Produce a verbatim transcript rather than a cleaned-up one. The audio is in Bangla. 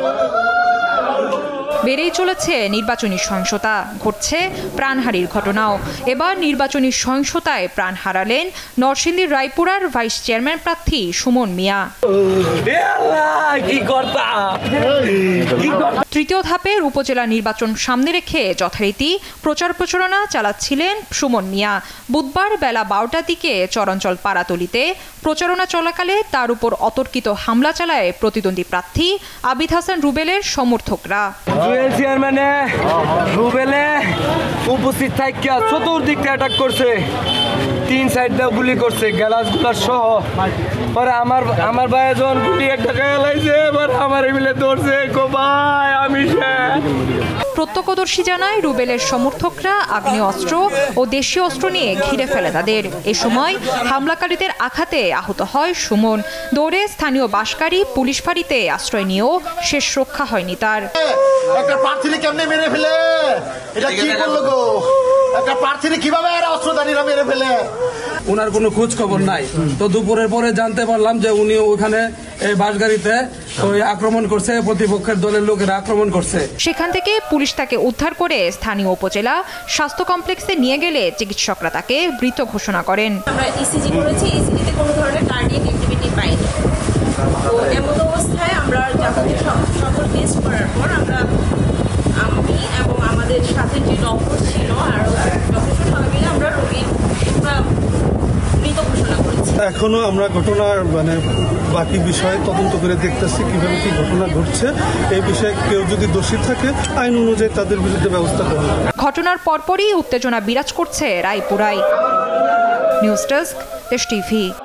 বেড়েই চলেছে নির্বাচনী সহিংসতা, ঘটছে প্রাণহানির ঘটনাও। এবার নির্বাচনী সহিংসতায় প্রাণ হারালেন নরসিংদীর রায়পুরার ভাইস চেয়ারম্যান প্রার্থী সুমন মিয়া। তৃতীয় ধাপের উপজেলা নির্বাচন সামনে রেখে যথারীতি প্রচার প্রচারণা চালাচ্ছিলেন সুমন মিয়া। বুধবার বেলা বারোটার দিকে চরাঞ্চল পাড়াতলিতে প্রচারণা চলাকালে তার উপর অতর্কিত হামলা চালায় প্রতিদ্বন্দ্বী প্রার্থী আবিদ হাসান রুবেলের সমর্থকরা। চেয়ারম্যানে রুবেলে উপস্থিত থাকিয়া চতুর্দিক থেকে অ্যাটাক করছে, তিন সাইড দিয়ে গুলি করছে গ্যালাস গুলার সহ। পরে আমার আমার ভাই যখন গুলি একটা খেলাইছে, এবার আমার মিলে ধরছে গো ভাই আমি প্রত্যক্ষদর্শী জানায় রুবেলের সমর্থকরা আগ্নেয় অস্ত্র ও দেশীয় অস্ত্র নিয়ে ঘিরে ফেলে তাদের। এ সময় হামলাকারীদের আঘাতে আহত হয় সুমন। দৌড়ে স্থানীয় বাসকারী পুলিশ ফাঁড়িতে আশ্রয় নিয়েও শেষ রক্ষা হয়নি তার। একটা প্রার্থীকে কেমনে মেরে ফেলে, এটা কি করলো গো? একটা প্রার্থীকে কিভাবে আর অস্ত্রধারীরা মেরে ফেলে? ওনার কোনো খোঁজ খবর নাই। তো দুপুরের পরে জানতে পারলাম যে উনি ওখানে বাসগাড়িতে ওই আক্রমণ করছে, প্রতিপক্ষের দলের লোকেরা আক্রমণ করছে। সেখান থেকে পুলিশ তাকে উদ্ধার করে স্থানীয় উপজেলা স্বাস্থ্য কমপ্লেক্সে নিয়ে গেলে চিকিৎসকরা তাকে মৃত ঘোষণা করেন। আমরা ইসিজি করেছি, ইসিজিতে কোনো ধরনের কার্ডিয়াক অ্যাক্টিভিটি পাইনি। তো এমন অবস্থায় আমরা যাবতীয় সকল টেস্ট করার পর আমরা আমি এবং আমাদের সাথে যে ডক্টর ছিল আর ডক্টর সবাই আমরা রোগীর মৃত ঘোষণা করেছি। এখনো আমরা ঘটনার মানে বাকি বিষয়ে তদন্ত করে দেখতেছি কিভাবে কি ঘটনা ঘটছে। এই বিষয়ে কেউ যদি দোষী থাকে আইন অনুযায়ী তাদের বিরুদ্ধে ব্যবস্থা করবে। ঘটনার পরপরই উত্তেজনা বিরাজ করছে রায়পুরায়। News desk, Desh TV.